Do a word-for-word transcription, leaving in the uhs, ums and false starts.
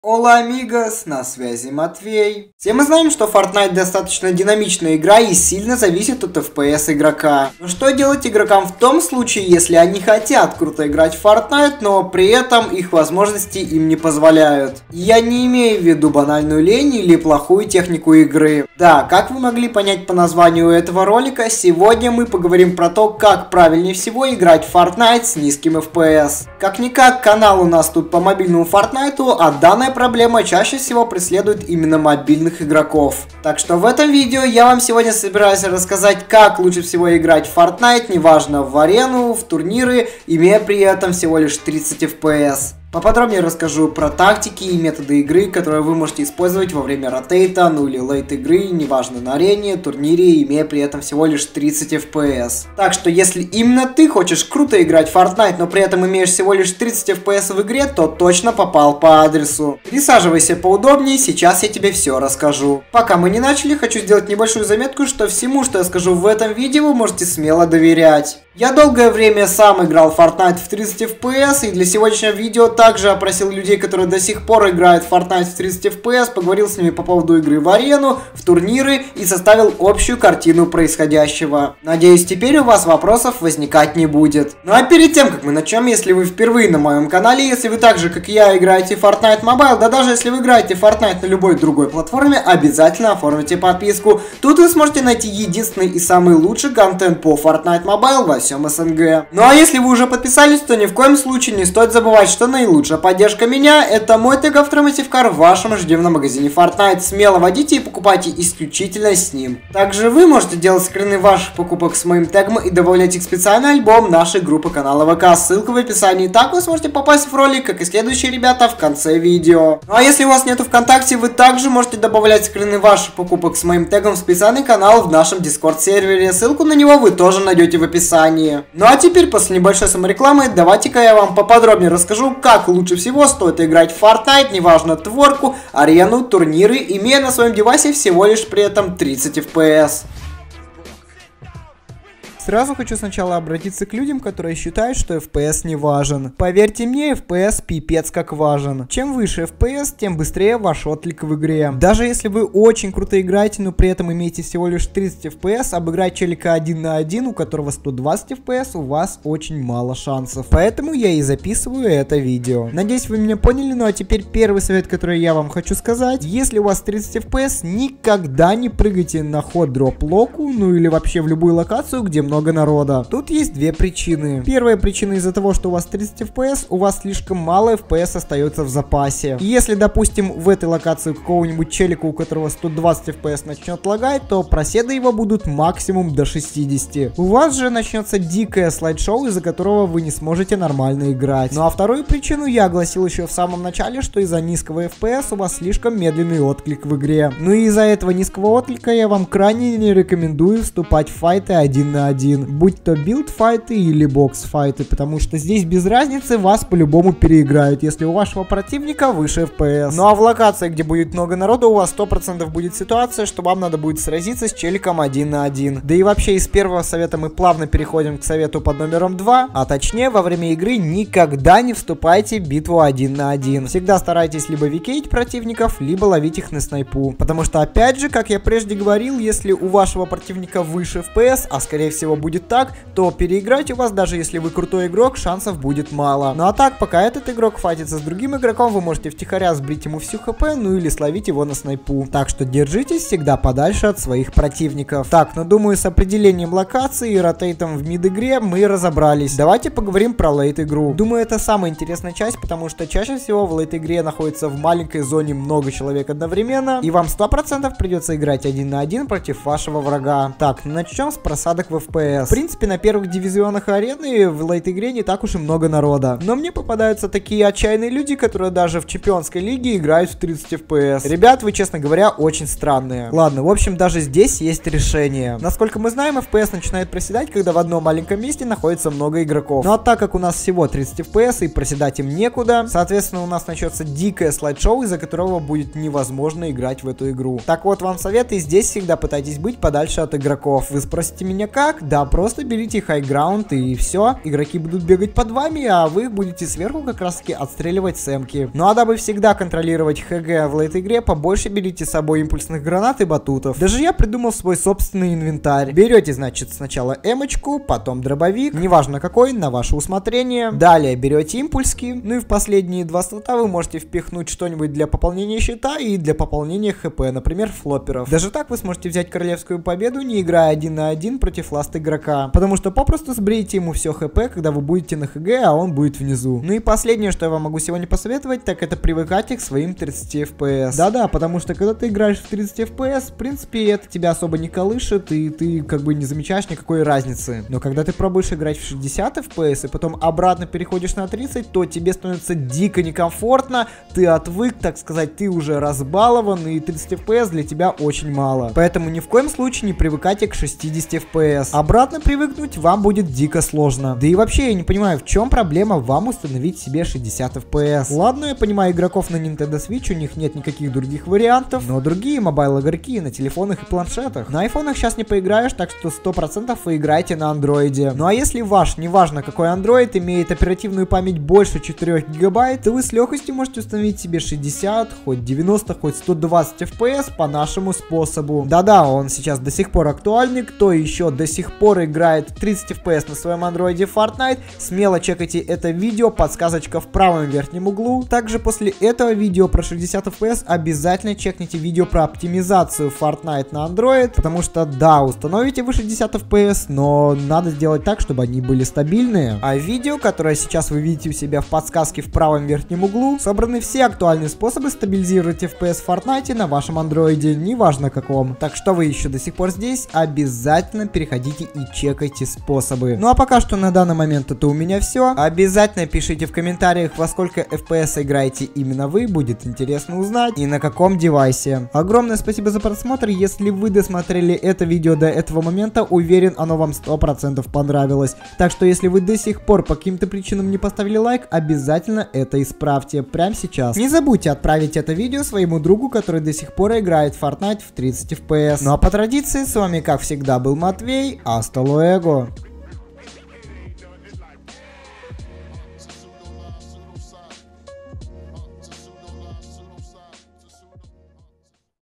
Ола, амигос, на связи Матвей. Все мы знаем, что Fortnite достаточно динамичная игра и сильно зависит от эф пи эс игрока. Но что делать игрокам в том случае, если они хотят круто играть в Fortnite, но при этом их возможности им не позволяют? Я не имею в виду банальную лень или плохую технику игры. Да, как вы могли понять по названию этого ролика, сегодня мы поговорим про то, как правильнее всего играть в Fortnite с низким эф пи эс. Как-никак, канал у нас тут по мобильному Fortnite, а данная проблема чаще всего преследует именно мобильных игроков. Так что в этом видео я вам сегодня собираюсь рассказать, как лучше всего играть в Fortnite, неважно в арену, в турниры, имея при этом всего лишь тридцать эф пи эс. Поподробнее расскажу про тактики и методы игры, которые вы можете использовать во время ротейта, ну или лейт игры, неважно на арене, турнире, имея при этом всего лишь тридцать эф пи эс. Так что если именно ты хочешь круто играть в Fortnite, но при этом имеешь всего лишь тридцать эф пи эс в игре, то точно попал по адресу. Присаживайся поудобнее, сейчас я тебе все расскажу. Пока мы не начали, хочу сделать небольшую заметку, что всему, что я скажу в этом видео, вы можете смело доверять. Я долгое время сам играл в Fortnite в тридцать эф пи эс, и для сегодняшнего видео также опросил людей, которые до сих пор играют в Fortnite в тридцать эф пи эс, поговорил с ними по поводу игры в арену, в турниры и составил общую картину происходящего. Надеюсь, теперь у вас вопросов возникать не будет. Ну а перед тем, как мы начнем, если вы впервые на моем канале, если вы так же, как и я, играете в Fortnite Mobile, да даже если вы играете в Fortnite на любой другой платформе, обязательно оформите подписку. Тут вы сможете найти единственный и самый лучший контент по Fortnite Mobile во всем эс эн гэ. Ну а если вы уже подписались, то ни в коем случае не стоит забывать, что наилучшая поддержка меня — это мой тег автомотивкар в вашем ежедневном магазине Fortnite. Смело вводите и покупайте исключительно с ним. Также вы можете делать скрины ваших покупок с моим тегом и добавлять их в специальный альбом нашей группы канала вэ ка. Ссылка в описании. Так вы сможете попасть в ролик, как и следующие ребята, в конце видео. Ну а если у вас нету ВКонтакте, вы также можете добавлять скрины ваших покупок с моим тегом в специальный канал в нашем Discord сервере. Ссылку на него вы тоже найдете в описании. Ну а теперь, после небольшой саморекламы, давайте-ка я вам поподробнее расскажу, как лучше всего стоит играть в Fortnite, неважно творку, арену, турниры, имея на своем девайсе всего лишь при этом тридцать эф пи эс. Сразу хочу сначала обратиться к людям, которые считают, что эф пи эс не важен. Поверьте мне, эф пи эс пипец как важен. Чем выше эф пи эс, тем быстрее ваш отклик в игре. Даже если вы очень круто играете, но при этом имеете всего лишь тридцать эф пи эс, обыграть челика один на один, у которого сто двадцать эф пи эс, у вас очень мало шансов. Поэтому я и записываю это видео. Надеюсь, вы меня поняли, ну а теперь первый совет, который я вам хочу сказать. Если у вас тридцать эф пи эс, никогда не прыгайте на ход дроп-локу, ну или вообще в любую локацию, где много народа. Тут есть две причины. Первая причина из-за того, что у вас тридцать эф пи эс, у вас слишком мало эф пи эс остается в запасе. И если, допустим, в этой локации какого-нибудь челика, у которого сто двадцать эф пи эс, начнет лагать, то проседы его будут максимум до шестидесяти. У вас же начнется дикое слайд-шоу, из-за которого вы не сможете нормально играть. Ну а вторую причину я огласил еще в самом начале, что из-за низкого эф пи эс у вас слишком медленный отклик в игре. Ну и из-за этого низкого отклика я вам крайне не рекомендую вступать в файты один на один. Будь то билд-файты или бокс-файты, потому что здесь без разницы вас по-любому переиграют, если у вашего противника выше эф пи эс. Ну а в локации, где будет много народа, у вас сто процентов будет ситуация, что вам надо будет сразиться с челиком один на один. Да и вообще из первого совета мы плавно переходим к совету под номером два, а точнее во время игры никогда не вступайте в битву один на один. Всегда старайтесь либо викеить противников, либо ловить их на снайпу. Потому что опять же, как я прежде говорил, если у вашего противника выше эф пи эс, а скорее всего будет так, то переиграть у вас, даже если вы крутой игрок, шансов будет мало. Ну а так, пока этот игрок файтится с другим игроком, вы можете втихаря сбрить ему всю хп, ну или словить его на снайпу. Так что держитесь всегда подальше от своих противников. Так, ну думаю, с определением локации и ротейтом в мид-игре мы разобрались. Давайте поговорим про лейт-игру. Думаю, это самая интересная часть, потому что чаще всего в лейт-игре находится в маленькой зоне много человек одновременно, и вам сто процентов придется играть один на один против вашего врага. Так, ну начнем с просадок в эф пи эс. В принципе, на первых дивизионах арены в лейт-игре не так уж и много народа. Но мне попадаются такие отчаянные люди, которые даже в чемпионской лиге играют в тридцать эф пи эс. Ребят, вы, честно говоря, очень странные. Ладно, в общем, даже здесь есть решение. Насколько мы знаем, эф пи эс начинает проседать, когда в одном маленьком месте находится много игроков. Ну а так как у нас всего тридцать эф пи эс и проседать им некуда, соответственно, у нас начнется дикое слайд-шоу, из-за которого будет невозможно играть в эту игру. Так вот, вам совет, и здесь всегда пытайтесь быть подальше от игроков. Вы спросите меня как? Да, просто берите high ground и все. Игроки будут бегать под вами, а вы будете сверху как раз таки отстреливать с эмки. Ну а дабы всегда контролировать ХГ в лейт игре, побольше берите с собой импульсных гранат и батутов. Даже я придумал свой собственный инвентарь. Берете, значит, сначала эмочку, потом дробовик, неважно какой, на ваше усмотрение. Далее берете импульски, ну и в последние два слота вы можете впихнуть что-нибудь для пополнения щита и для пополнения хп, например, флоперов. Даже так вы сможете взять королевскую победу, не играя один на один против ласт игрока, потому что попросту сбреете ему все хп, когда вы будете на ХГ, а он будет внизу. Ну и последнее, что я вам могу сегодня посоветовать, так это привыкайте к своим тридцати эф пи эс. Да-да, потому что когда ты играешь в тридцать эф пи эс, в принципе, это тебя особо не колышет, и ты как бы не замечаешь никакой разницы. Но когда ты пробуешь играть в шестьдесят эф пи эс и потом обратно переходишь на тридцать, то тебе становится дико некомфортно, ты отвык, так сказать, ты уже разбалован, и тридцать эф пи эс для тебя очень мало. Поэтому ни в коем случае не привыкайте к шестидесяти эф пи эс. Обратно привыкнуть вам будет дико сложно. Да и вообще я не понимаю, в чем проблема вам установить себе шестьдесят эф пи эс. Ладно, я понимаю игроков на Nintendo Switch, у них нет никаких других вариантов, но другие мобайл-игроки на телефонах и планшетах. На айфонах сейчас не поиграешь, так что сто процентов вы играете на андроиде. Ну а если ваш, неважно какой андроид, имеет оперативную память больше четырёх гигабайт, то вы с легкостью можете установить себе шестьдесят, хоть девяносто, хоть сто двадцать эф пи эс по нашему способу. Да-да, он сейчас до сих пор актуальный. Кто еще до сих пор играет тридцать эф пи эс на своем андроиде Fortnite, смело чекайте это видео, подсказочка в правом верхнем углу. Также после этого видео про шестьдесят эф пи эс обязательно чекните видео про оптимизацию Fortnite на Android, потому что да, установите вы шестьдесят эф пи эс, но надо сделать так, чтобы они были стабильные. А в видео, которое сейчас вы видите у себя в подсказке в правом верхнем углу, собраны все актуальные способы стабилизировать эф пи эс в Fortnite на вашем андроиде, неважно каком. Так что вы еще до сих пор здесь, обязательно переходите и чекайте способы. Ну а пока что на данный момент это у меня все. Обязательно пишите в комментариях, во сколько эф пи эс играете именно вы, будет интересно узнать, и на каком девайсе. Огромное спасибо за просмотр. Если вы досмотрели это видео до этого момента, уверен, оно вам сто процентов понравилось. Так что если вы до сих пор по каким-то причинам не поставили лайк, обязательно это исправьте прямо сейчас. Не забудьте отправить это видео своему другу, который до сих пор играет в Fortnite в тридцать эф пи эс. Ну а по традиции, с вами как всегда был Матвей. Hasta luego.